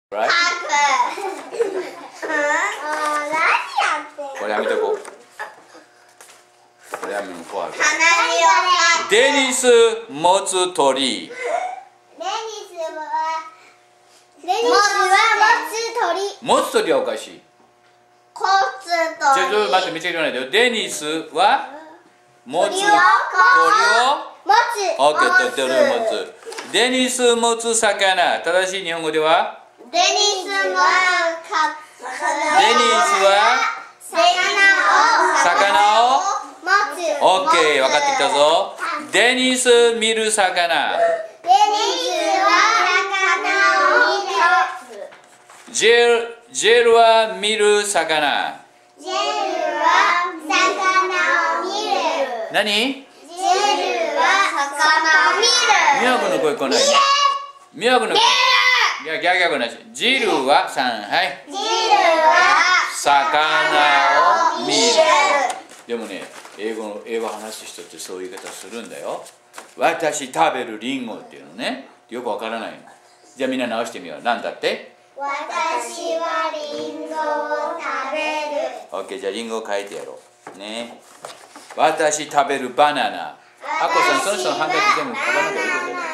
Right? これやめとこう。これやめとこう。デニス持つ鳥。持つ鳥はおかしい。ちょっと待って、見つけてないでよ。デニスは持つ鳥をオッケー、鳥を持つ。デニス持つ魚。正しい日本語ではデニスは魚を持つ。 オッケー、分かってきたぞ。デニス見る魚。 デニスは魚を見る。 ジェルは見る魚。 ジェルは魚を見る。 何？ ジェルは魚を見る。 ミワ君の声来ない。ミワ君の声。いや、逆なし。ジルは3、はい。 ジルは魚を見る。でもね、英語話す人ってそういう言い方するんだよ。私食べるリンゴっていうのね。よくわからないの。じゃあみんな直してみよう。なんだって？ 私はリンゴを食べる。 オッケー、じゃあリンゴを書いてやろう。ね。私食べるバナナ。あこさん、その人のハンカチ全部カバンの中に入れてる。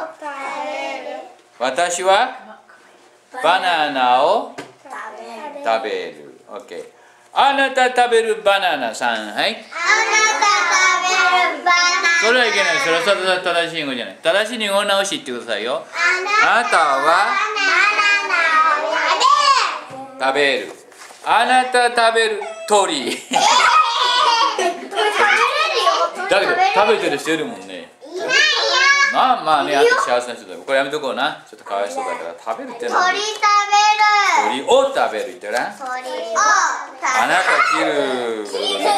私はバナナを食べる。オッケー。あなた食べるバナナさん、はい。 あなた食べるバナナ。 それはいけない。それは正しい日本語じゃない。正しい日本語直し言ってくださいよ。あなたはバナナを食べる。あなた食べる鳥。だけど食べてる人いるもんね。 いないよ。 まあね、あと幸せな人だ。これやめとこうな。ちょっとかわいそうだから食べるってのは鳥食べる。 鳥を食べる言ってな。 鳥を食べる。 あなた切る。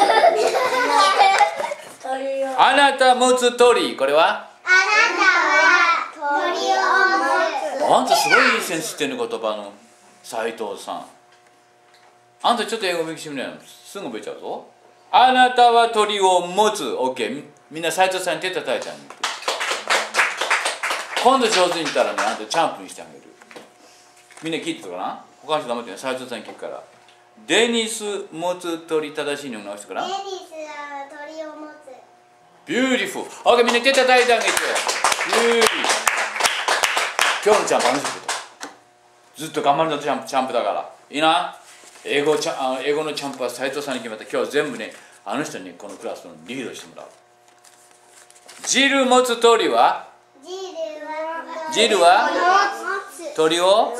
あなた持つ鳥。これはあなたは鳥を持つ。 あんたすごいいいセンスしてる言葉の斉藤さん。あんたちょっと英語勉強してみないの。すぐ覚えちゃうぞ。あなたは鳥を持つ。オッケー。みんな斉藤さんに手叩いてあげる。今度上手に言ったらね、あんたチャンプにしてあげる。みんな聞いてたかな。他の人黙ってね、斉藤さんに聞くから。デニス持つ鳥、正しいのを直してから。 デニスは鳥を持つ。 ビューティフル。オッケー、みんな手叩いてあげて。今日のチャンプあの人ずっと頑張るのチャンプだから。いいな。英語のチャンプは斉藤さんに決まった。今日は全部ね、あの人にこのクラスのリードしてもらう。ジル持つ鳥はジルは鳥を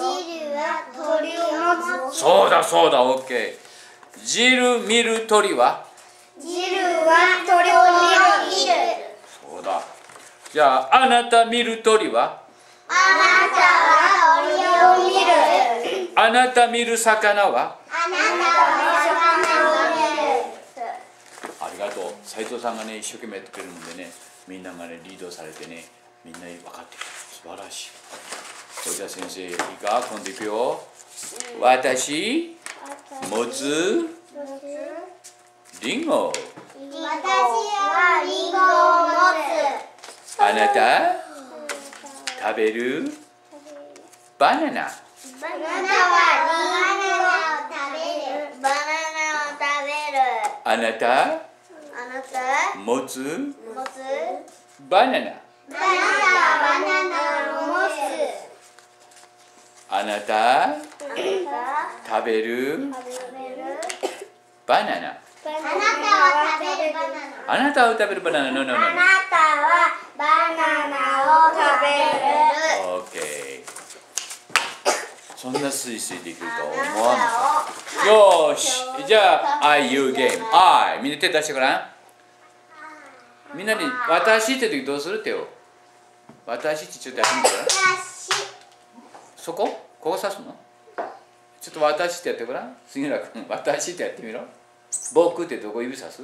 そうだそうだ、オッケー。ジル見る鳥はジルは鳥を見る。 そうだ。じゃあ、あなた見る鳥はあなたは鳥を見る。 あなた見る魚はあなたは魚を見る。 ありがとう。斉藤さんがね、一生懸命やってくれるのでね、みんながね、リードされてね、みんな分かってきた。素晴らしい。それじゃあ先生、いいか、今度いくよ。私、持つ、リンゴ。 私はリンゴを持つ。 あなた、食べる、バナナ。 あなたはリンゴを食べる。バナナを食べる。 あなた、 あなた持つ、 持つ。 バナナ。 あなたはバナナを持つ。 あなた、食べる、バナナ。 あなたは食べるバナナ。 あなたは食べるバナナ。No, no, no, no. あなたはバナナを食べる。 オッケー。そんなスイスイできると思わなかった。よーし。じゃあ、I, you ゲーム。I。みんな手出してごらん。みんなに、私って時どうするってよ。私ってちょっとやってみてごらん。そここ指すのちょっと私ってやってごらん。杉浦君、私ってやってみろ。僕ってどこ指さす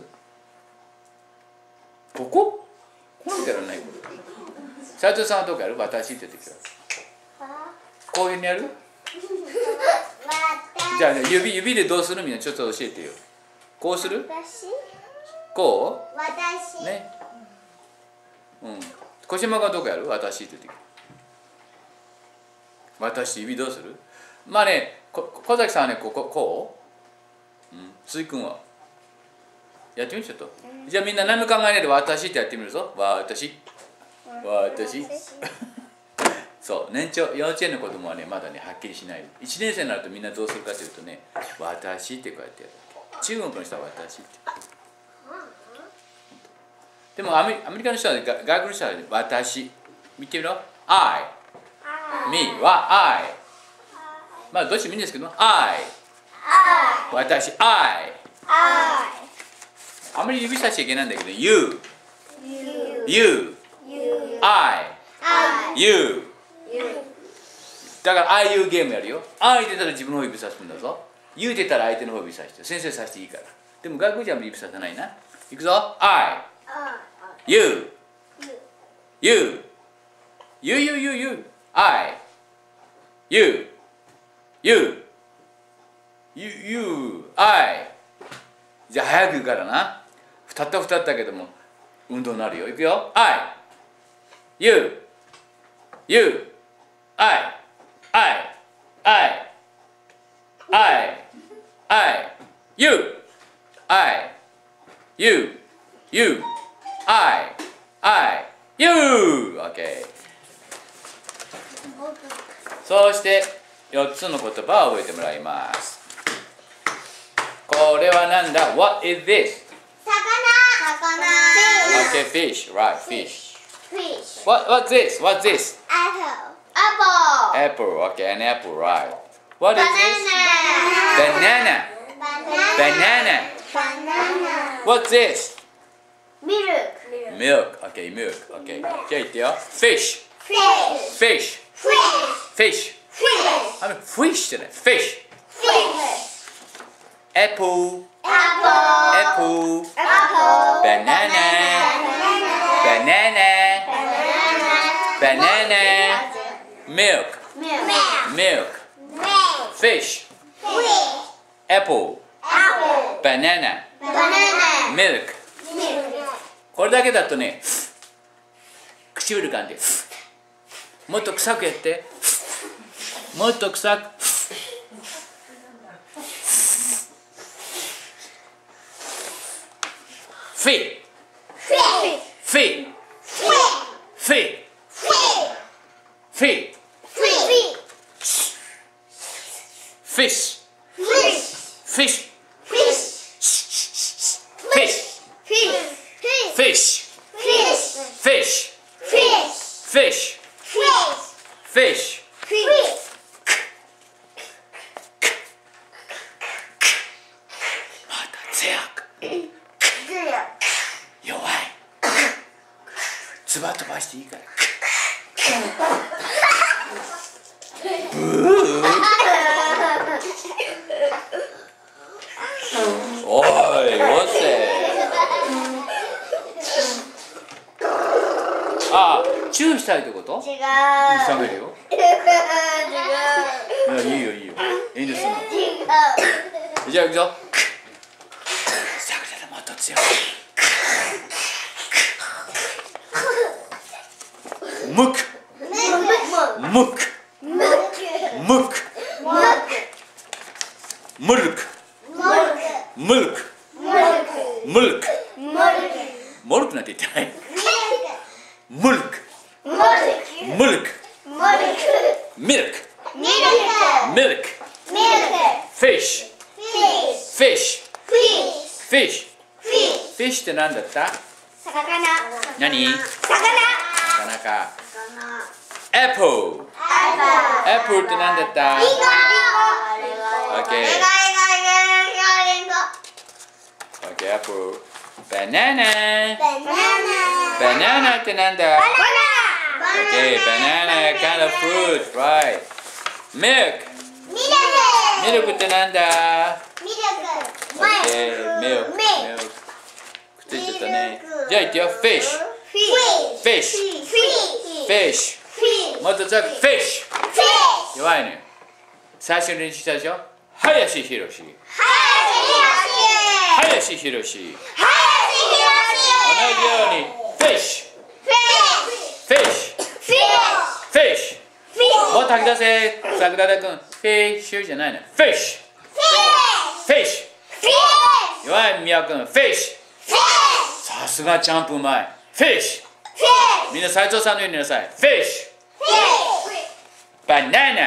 こここうやってやらないこれ。斉藤さんはどこやる私って時は。こういうふうにやるじゃあ、ね、指でどうするみんなちょっと教えてよ。こうするこう私ね。うん。小島がどこやる私って時。私指どうするまあね、小崎さんはね、こう、鈴木君はやってみるちょっと。じゃあみんな何も考えないで私ってやってみるぞ。私。そう、幼稚園の子供はね、まだね、はっきりしない。1年生になるとみんなどうするかというとね、私ってこうやってやる。中国の人は私って。でもアメリカの人は、外国の人は私。見てみろ。I。me は I。まあ、どっちでもいいんですけど、I。私、I。あまり指さしちゃいけないんだけど、You。I。You。だから、I、You ゲームやるよ。I 出たら自分の方指さすんだぞ。You 出たら相手の方指さして。先生させていいから。でも、外国人は指ささないな。いくぞ。I。You。I。You。I。じゃあ早く言うからな。たった2つだけども運動になるよ。いくよ。I。You。I。You。You。OK。そして4つの言葉を覚えてもらいます。これはなんだ？ What is this? 魚。 Okay, fish. Right, fish. What's this? Apple. Okay, an apple. Right. What is this? Banana. What's this? Milk. Okay, milk. Okay. じゃあ言ってよ。Fish. Fish じゃない。Fish. Apple. Banana. Milk. Fish. Apple. Banana. Milk. これだけだとね、唇噛んで、もっと臭くやって、もっと臭く。フィ弱い。つば飛ばしていいから。おい、おせ。あ、チューしたいってこと？ 違う。 冷めるよ。いや、いいよ。いいですよ。じゃあ行くぞ。さくらでもっと強い。むく。モルクなんて言ってない。ムルク。ミルク。フィッシュって何だった？何？魚か。エプルって何だった？OK、エプル。バナナってなんだ？ OK、banana kind of fruit, right. ミルクってなんだ？ OK、ミルク。くっついちゃったね。じゃあ言ってよ。フィッシュ。もっと強く。フィッシュ。弱いね。最初に練習したでしょ。林博士。同じように。フィッシュ。 もっと吐き出せ。桜田君。フィッシュじゃないの。フィッシュ。フィッシュ。弱い宮君。フィッシュ。さすがジャンプうまい。フィッシュ。みんな斉藤さんのように言いなさい。フィッシュ。バナナ。バナ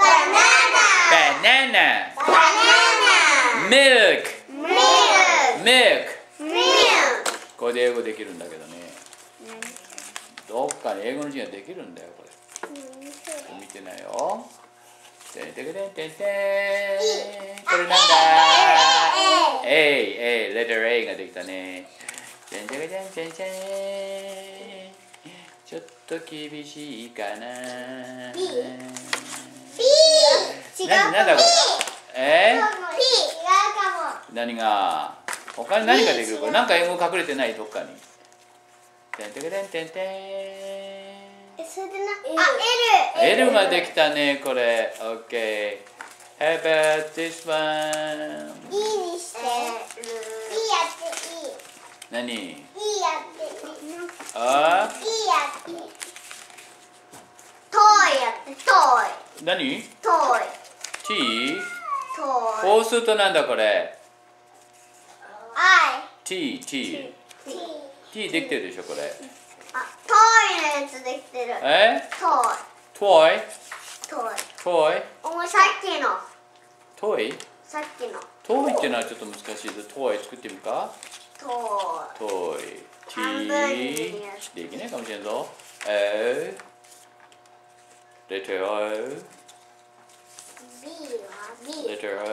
ナ。ミルク。ミルク。これで英語できるんだけどね。どっかに英語の字ができるんだよ、これ。見てないよ。てんてんてんてんてん。これなんだ。A、レター A ができたね。てんてんてんてんてん。ちょっと厳しいかな。なんだこれ。何が他に何ができるか。なんか英語隠れてないどっかに。てんてんてんてんてん。L ができたねこれ。OK。How about this one? にして何？ あ？ 何？ T？ こうするとなんだこれ。T できてるでしょこれ。 トイのやつできてる。 トイ？ さっきの。トイっていうのはちょっと難しいぞ。トイ作ってみるか。トイ T できないかもしれんぞ。レター O。 レター O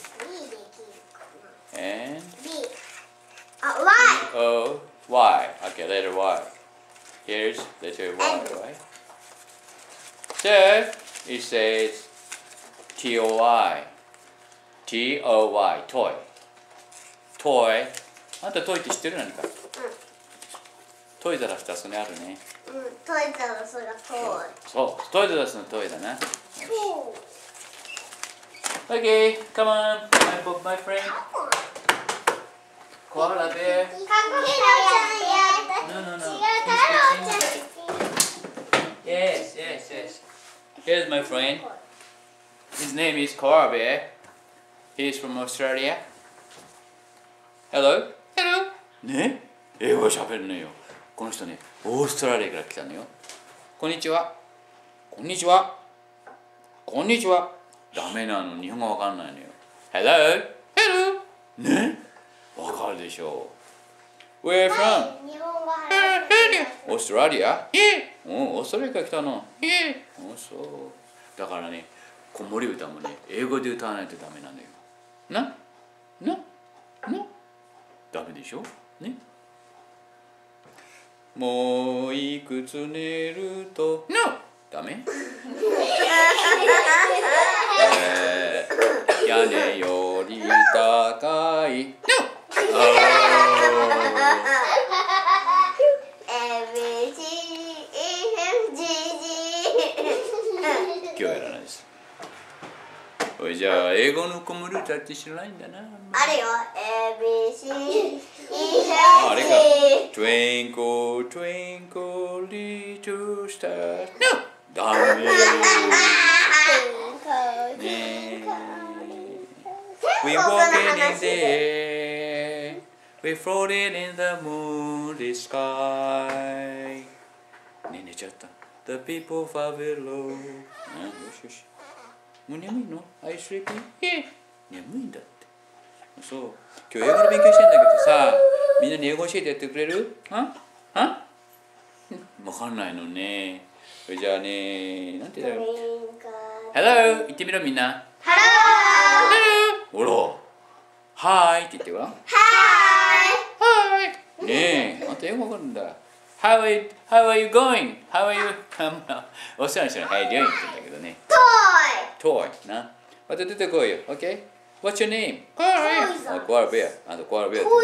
and O Y. Okay, letter Y. Here's letter Y, right? So it says T-O-Y. T-O-Y, toy. Toy. あんたトイって知ってる？何か。トイザらスってあそこにあるね。 トイザらスがそう、トイザらスのトイだな。Okay, come on, my friend. Koala bear. No. Yes. Here's my friend. His name is Koala bear. He's from Australia. Hello. ね、英語喋るのよ。この人ね、オーストラリアから来たのよ。こんにちは。ダメなの、日本語わかんないのよ。Hello. ね、わかるでしょう。Where from? オーストラリア？オーストラリアから来たの。そう。だからね、子守歌もね、英語で歌わないとダメなのよ。ダメでしょね。もういくつ寝るとダメ。屋根より高い今日やらないです。じゃあ英語の子守歌って知らないんだな。 あれよ、ABC あれか。Twinkle twinkle little star。ダメ。We walking in the air, we floating in the moonlit sky。ね、寝ちゃった。The people far below。よし。もう眠いの？ Are you sleeping? 眠いんだって。そう。今日英語の勉強してんだけどさ、みんなに英語教えてやってくれる？わかんないのね。じゃあね、なんて言うんだろう。Hello! 言ってみろみんな。Hello! ほら。Hi! って言ってごらん。Hi! ねえ、あんた英語わかるんだ。How are you going? How are you? お世話にしてる。How are you doing? って言うんだけどね。Toy な。また出てこいよ。OK? What's your name? コアラベア。あとコアラベア。ね。OK?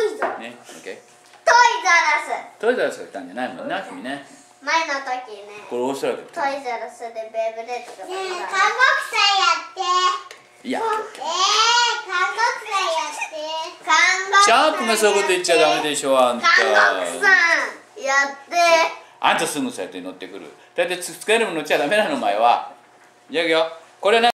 トイザラスが来たんじゃないもんな、君ね。 前の時ね。 これオーストラリア。 トイザラスでベイブレッドが。韓国さんやって。 いや。 韓国さんやって。 シャープがそういうこと言っちゃダメでしょ、あんた。 韓国さんやって。 あんたすぐそうやって乗ってくる。だって使えるもの乗っちゃダメなの、お前は。 じゃあいくよ。これね